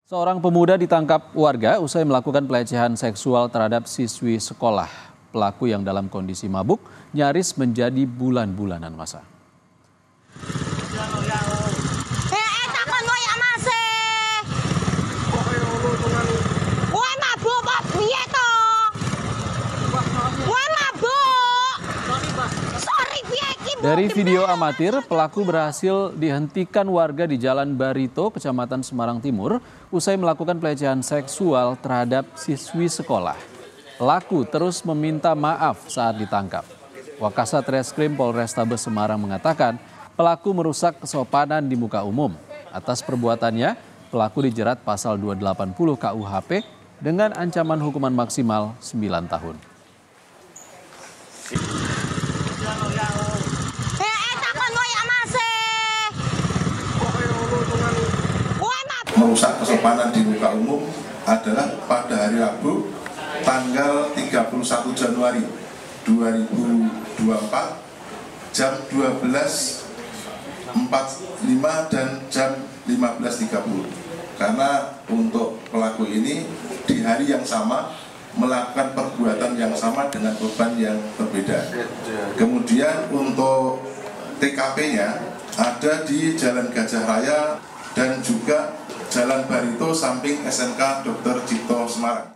Seorang pemuda ditangkap warga usai melakukan pelecehan seksual terhadap siswi sekolah. Pelaku yang dalam kondisi mabuk nyaris menjadi bulan-bulanan masa. Dari video amatir, pelaku berhasil dihentikan warga di Jalan Barito, Kecamatan Semarang Timur, usai melakukan pelecehan seksual terhadap siswi sekolah. Pelaku terus meminta maaf saat ditangkap. Wakasat Reskrim Polrestabes Semarang mengatakan pelaku merusak kesopanan di muka umum. Atas perbuatannya, pelaku dijerat pasal 280 KUHP dengan ancaman hukuman maksimal 9 tahun. Merusak kesopanan di muka umum adalah pada hari Rabu tanggal 31 Januari 2024 jam 12.45 dan jam 15.30, karena untuk pelaku ini di hari yang sama melakukan perbuatan yang sama dengan korban yang berbeda. Kemudian untuk TKP-nya ada di Jalan Gajah Raya dan juga Jalan Barito samping SMK Dr. Cipto Semarang.